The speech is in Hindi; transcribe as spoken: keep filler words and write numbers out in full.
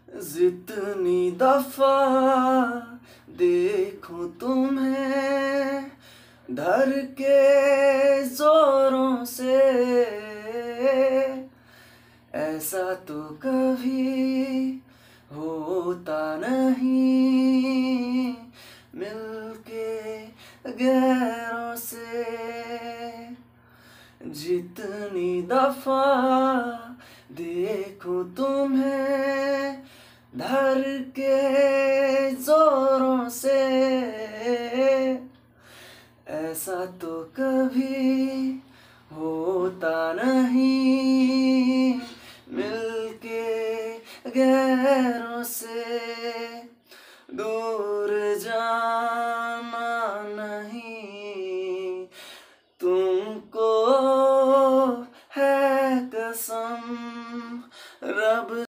जितनी दफा देखूं तुम्हें धर के जोरों से, ऐसा तो कभी होता नहीं मिलके गैरों से। जितनी दफा देखूं तुम्हें धर के जोरों से, ऐसा तो कभी होता नहीं मिलके गैरों से।